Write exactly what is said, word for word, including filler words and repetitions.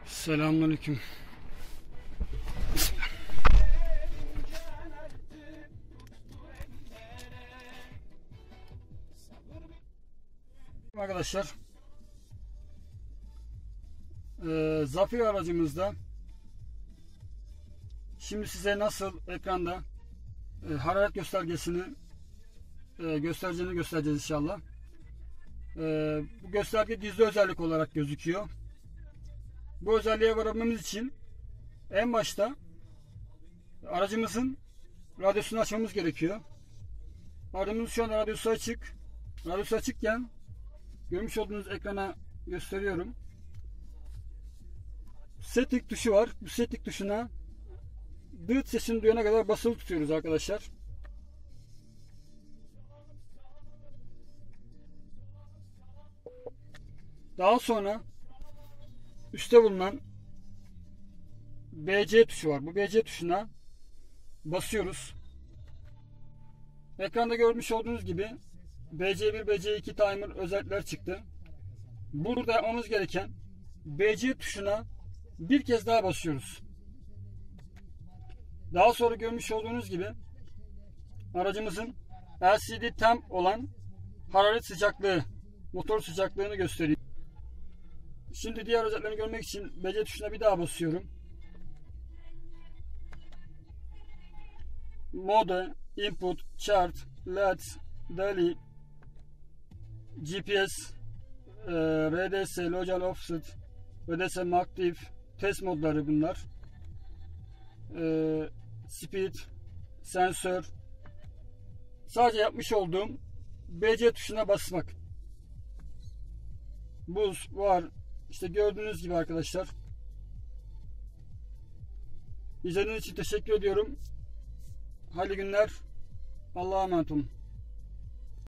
Selamünaleyküm. Arkadaşlar, e, Zafer aracımızda şimdi size nasıl ekranda e, hararet göstergesini e, göstereceğini göstereceğiz inşallah. E, bu gösterge gizli özellik olarak gözüküyor. Bu özelliğe varabilmemiz için en başta aracımızın radyosunu açmamız gerekiyor. Aracımız şu an radyosu açık. Radyosu açıkken görmüş olduğunuz ekrana gösteriyorum. Setting tuşu var. Bu setting tuşuna dıt sesini duyana kadar basılı tutuyoruz arkadaşlar. Daha sonra üstte bulunan B C tuşu var. Bu B C tuşuna basıyoruz. Ekranda görmüş olduğunuz gibi B C bir, B C iki timer özellikler çıktı. Burada yapmamız gereken B C tuşuna bir kez daha basıyoruz. Daha sonra görmüş olduğunuz gibi aracımızın L C D temp olan hararet sıcaklığı, motor sıcaklığını gösteriyor. Şimdi diğer özelliklerini görmek için B C tuşuna bir daha basıyorum. Mode, input, chart, L E D, daily, G P S, e, R D S, local offset, R D S active, test modları bunlar. E, speed, sensör. Sadece yapmış olduğum B C tuşuna basmak. Buz var. İşte gördüğünüz gibi arkadaşlar. İzlediğiniz için teşekkür ediyorum. Hayırlı günler. Allah'a emanet olun.